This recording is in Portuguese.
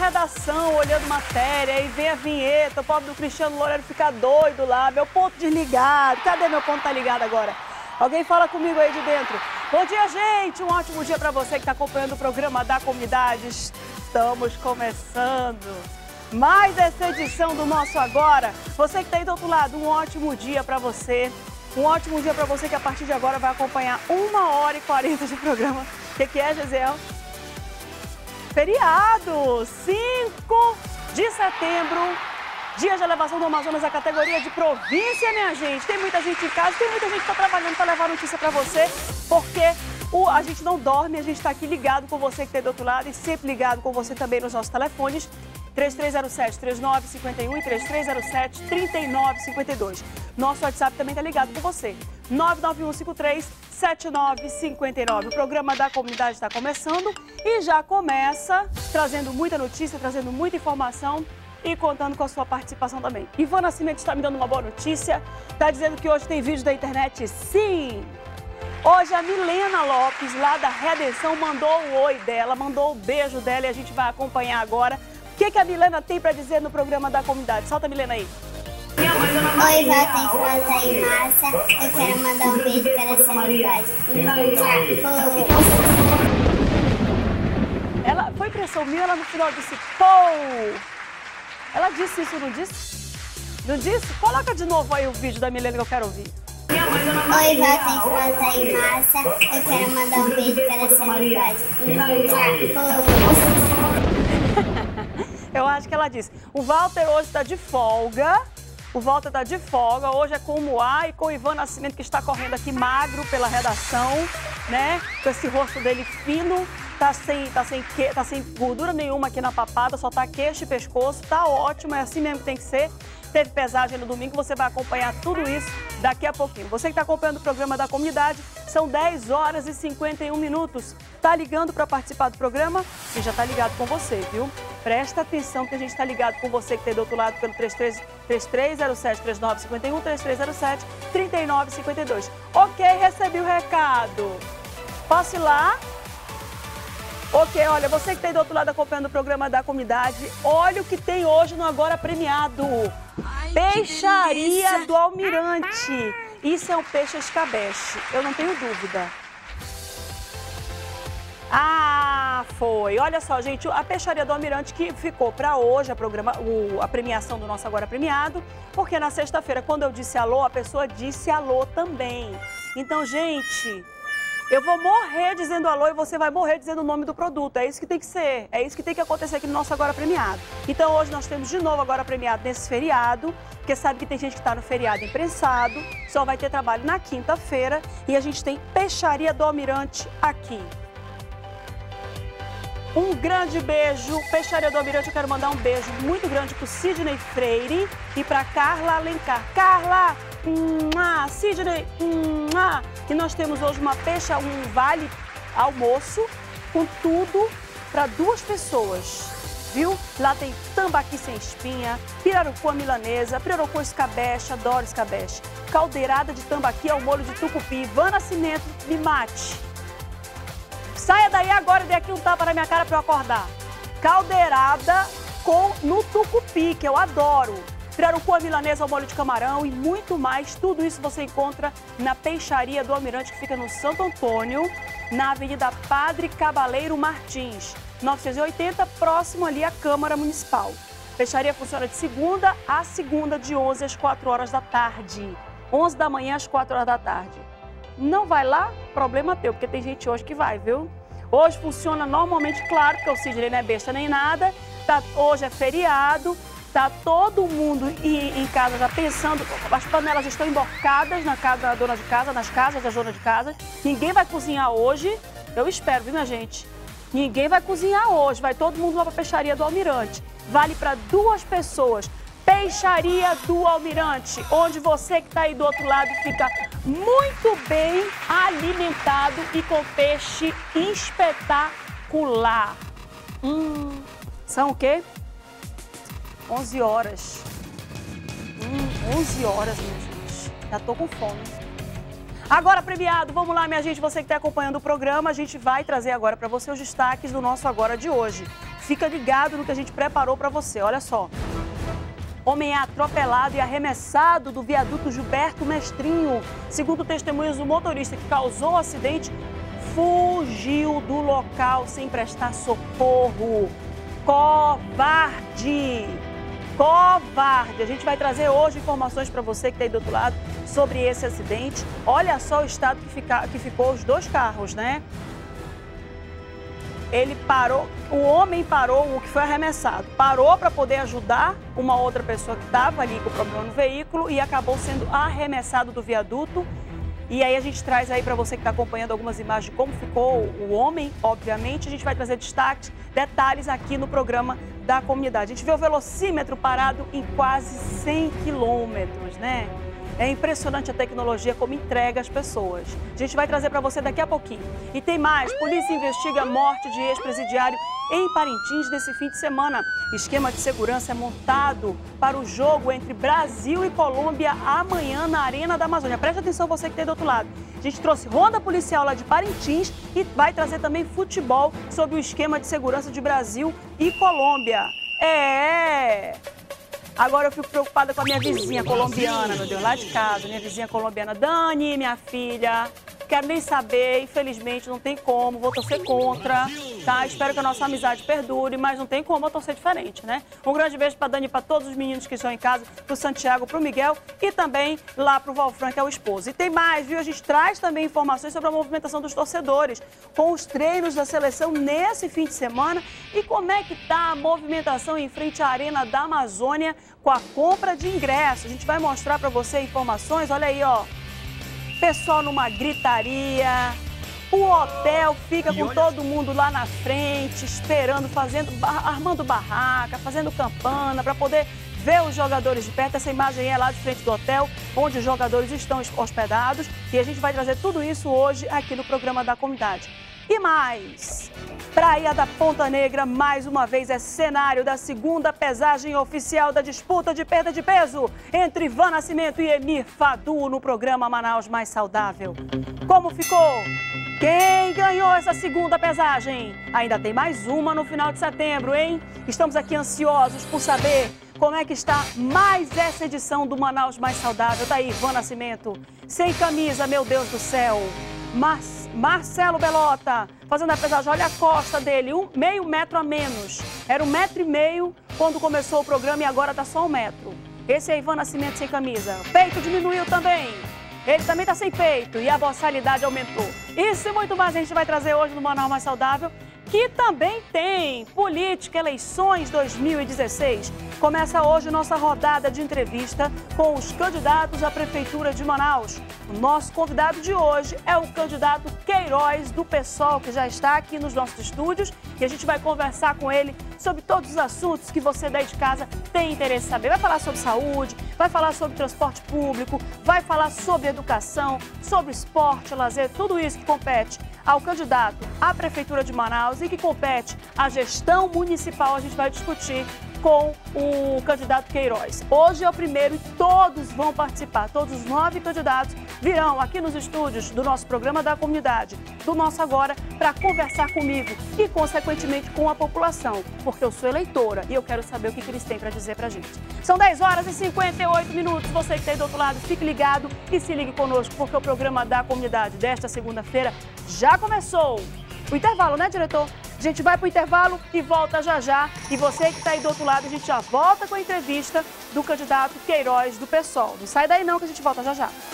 redação olhando matéria e vem a vinheta, o pobre do Cristiano Loureiro fica doido lá, meu ponto desligado. Cadê meu ponto? Tá ligado agora? Alguém fala comigo aí de dentro. Bom dia, gente! Um ótimo dia para você que está acompanhando o programa da comunidade. Estamos começando mais essa edição do Nosso Agora. Você que está aí do outro lado, um ótimo dia para você. Um ótimo dia para você que a partir de agora vai acompanhar 1h40 de programa. O que é, Gisele? Feriado! 5 de setembro, dia de elevação do Amazonas à categoria de província, minha gente. Tem muita gente em casa, tem muita gente que está trabalhando para levar notícia para você, porque a gente não dorme, a gente está aqui ligado com você que está do outro lado e sempre ligado com você também nos nossos telefones. 3307-3951 e 3307-3952. Nosso WhatsApp também está ligado com você. 99153-7959. O programa da comunidade está começando e já começa trazendo muita notícia, trazendo muita informação e contando com a sua participação também. Ivan Nascimento está me dando uma boa notícia. Está dizendo que hoje tem vídeo da internet. Sim! Hoje a Milena Lopes, lá da Redenção, mandou o oi dela, mandou o beijo dela e a gente vai acompanhar agora. O que a Milena tem para dizer no programa da comunidade? Solta a Milena aí. Oi, Walter, Flota e Márcia. Eu quero mandar um beijo para a comunidade. Ela foi impressão minha, ela no final disse, pô! Ela disse isso, não disse? Não disse? Coloca de novo aí o vídeo da Milena que eu quero ouvir. Oi, Walter, Flota e Márcia. Eu quero mandar um beijo para a comunidade. Eu acho que ela disse. O Walter hoje está de folga. O Walter está de folga. Hoje é com o Moá e com o Ivan Nascimento, que está correndo aqui magro pela redação, né? Com esse rosto dele fino. Tá sem gordura nenhuma aqui na papada, só tá queixo e pescoço. Tá ótimo, é assim mesmo que tem que ser. Teve pesagem no domingo, você vai acompanhar tudo isso daqui a pouquinho. Você que está acompanhando o programa da comunidade, são 10h51. Tá ligando para participar do programa? E já tá ligado com você, viu? Presta atenção que a gente tá ligado com você que tem do outro lado pelo 3307-3951, 3307-3952. Ok, recebi o recado. Posso ir lá? Ok, olha, você que tem do outro lado acompanhando o programa da comunidade, olha o que tem hoje no Agora Premiado. Peixaria do Almirante. Isso é um peixe escabeche, eu não tenho dúvida. Ah, foi. Olha só, gente, a Peixaria do Almirante que ficou para hoje a premiação do nosso Agora Premiado, porque na sexta-feira, quando eu disse alô, a pessoa disse alô também. Então, gente, eu vou morrer dizendo alô e você vai morrer dizendo o nome do produto. É isso que tem que ser. É isso que tem que acontecer aqui no nosso Agora Premiado. Então hoje nós temos de novo Agora Premiado nesse feriado, porque sabe que tem gente que está no feriado imprensado, só vai ter trabalho na quinta-feira e a gente tem Peixaria do Almirante aqui. Um grande beijo, Peixaria do Almirante, eu quero mandar um beijo muito grande para o Sidney Freire e para Carla Alencar. Carla! Sidney, e nós temos hoje um vale almoço com tudo para 2 pessoas, viu? Lá tem tambaqui sem espinha, pirarucu à milanesa, pirarucu escabeche, adoro escabeche, caldeirada de tambaqui ao molho de tucupi. Ivan Nascimento, me mate. Saia daí agora e dê aqui um tapa na minha cara para eu acordar. Caldeirada no tucupi, que eu adoro. Pirarucu à milanesa ao molho de camarão e muito mais. Tudo isso você encontra na Peixaria do Almirante, que fica no Santo Antônio, na Avenida Padre Cabaleiro Martins, 980, próximo ali à Câmara Municipal. Peixaria funciona de segunda a segunda, de 11 às 4 horas da tarde. 11 da manhã às 4 horas da tarde. Não vai lá? Problema teu, porque tem gente hoje que vai, viu? Hoje funciona normalmente, claro, porque o Sidney não é besta nem nada. Hoje é feriado. Tá todo mundo em casa já pensando, as panelas estão emborcadas na casa da dona de casa, nas casas da dona de casa. Ninguém vai cozinhar hoje, eu espero, viu, minha gente? Ninguém vai cozinhar hoje, vai todo mundo lá para a Peixaria do Almirante. Vale para 2 pessoas. Peixaria do Almirante, onde você que está aí do outro lado fica muito bem alimentado e com peixe espetacular. São o quê? 11 horas. 11 horas, minha gente. Já tô com fome. Agora, premiado, vamos lá, minha gente. Você que está acompanhando o programa, a gente vai trazer agora para você os destaques do nosso Agora de hoje. Fica ligado no que a gente preparou para você, olha só. Homem é atropelado e arremessado do viaduto Gilberto Mestrinho. Segundo testemunhas, o motorista que causou o acidente fugiu do local sem prestar socorro. Covarde! Covarde! A gente vai trazer hoje informações para você que está aí do outro lado sobre esse acidente. Olha só o estado que ficou os dois carros, né? Ele parou, o homem parou, o que foi arremessado, parou para poder ajudar uma outra pessoa que estava ali com problema no veículo e acabou sendo arremessado do viaduto. E aí a gente traz aí para você que está acompanhando algumas imagens de como ficou o homem, obviamente. A gente vai trazer destaques, detalhes aqui no programa da comunidade. A gente vê o velocímetro parado em quase 100 quilômetros, né? É impressionante a tecnologia como entrega as pessoas. A gente vai trazer para você daqui a pouquinho. E tem mais, polícia investiga a morte de ex-presidiário em Parintins nesse fim de semana. Esquema de segurança é montado para o jogo entre Brasil e Colômbia amanhã na Arena da Amazônia. Preste atenção você que tem do outro lado. A gente trouxe ronda policial lá de Parintins e vai trazer também futebol sobre o esquema de segurança de Brasil e Colômbia. Agora eu fico preocupada com a minha vizinha colombiana, meu Deus, lá de casa. Minha vizinha colombiana, Dani, minha filha. Quero nem saber, infelizmente não tem como, vou torcer contra, tá? Espero que a nossa amizade perdure, mas não tem como eu torcer diferente, né? Um grande beijo pra Dani e pra todos os meninos que estão em casa, pro Santiago, pro Miguel e também lá pro Valfran, que é o esposo. E tem mais, viu? A gente traz também informações sobre a movimentação dos torcedores, com os treinos da seleção nesse fim de semana e como é que tá a movimentação em frente à Arena da Amazônia com a compra de ingressos. A gente vai mostrar pra você informações, olha aí, ó. Pessoal numa gritaria, o hotel fica com todo mundo lá na frente, esperando, armando barraca, fazendo campana para poder ver os jogadores de perto. Essa imagem é lá de frente do hotel, onde os jogadores estão hospedados. E a gente vai trazer tudo isso hoje aqui no programa da comunidade. E mais, Praia da Ponta Negra, mais uma vez, é cenário da segunda pesagem oficial da disputa de perda de peso entre Ivan Nascimento e Emir Fadu no programa Manaus Mais Saudável. Como ficou? Quem ganhou essa segunda pesagem? Ainda tem mais uma no final de setembro, hein? Estamos aqui ansiosos por saber como é que está mais essa edição do Manaus Mais Saudável. Tá aí, Ivan Nascimento, sem camisa, meu Deus do céu. Marcelo Belota, fazendo a pesagem, olha a costa dele, meio metro a menos. Era 1,5 metro quando começou o programa e agora está só 1 metro. Esse é Ivan Nascimento sem camisa. Peito diminuiu também. Ele também está sem peito e a boçalidade aumentou. Isso e muito mais a gente vai trazer hoje no Manaus Mais Saudável, que também tem política, eleições 2016. Começa hoje nossa rodada de entrevista com os candidatos à Prefeitura de Manaus. O nosso convidado de hoje é o candidato Queiroz, do PSOL, que já está aqui nos nossos estúdios. E a gente vai conversar com ele sobre todos os assuntos que você daí de casa tem interesse em saber. Vai falar sobre saúde, vai falar sobre transporte público, vai falar sobre educação, sobre esporte, lazer, tudo isso que compete ao candidato à Prefeitura de Manaus e que compete à gestão municipal. A gente vai discutir com o candidato Queiroz. Hoje é o primeiro e todos vão participar. Todos os 9 candidatos virão aqui nos estúdios do nosso programa da comunidade, do Nosso Agora, para conversar comigo e, consequentemente, com a população, porque eu sou eleitora e eu quero saber o que eles têm para dizer para a gente. São 10 horas e 58 minutos. Você que está aí do outro lado, fique ligado e se ligue conosco, porque o programa da comunidade desta segunda-feira já começou. O intervalo, né, diretor? A gente vai para o intervalo e volta já já. E você que está aí do outro lado, a gente já volta com a entrevista do candidato Queiroz do PSOL. Não sai daí não que a gente volta já já.